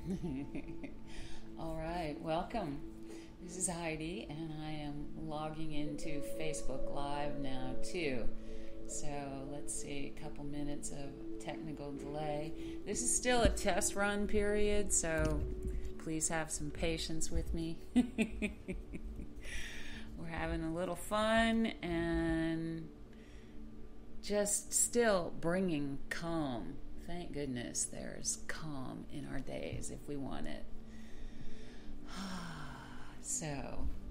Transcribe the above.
All right, welcome. This is Heidi, and I am logging into Facebook Live now, too. So let's see, a couple minutes of technical delay. This is still a test run period, so please have some patience with me. We're having a little fun and just still bringing calm. Thank goodness there's calm in our days if we want it. So,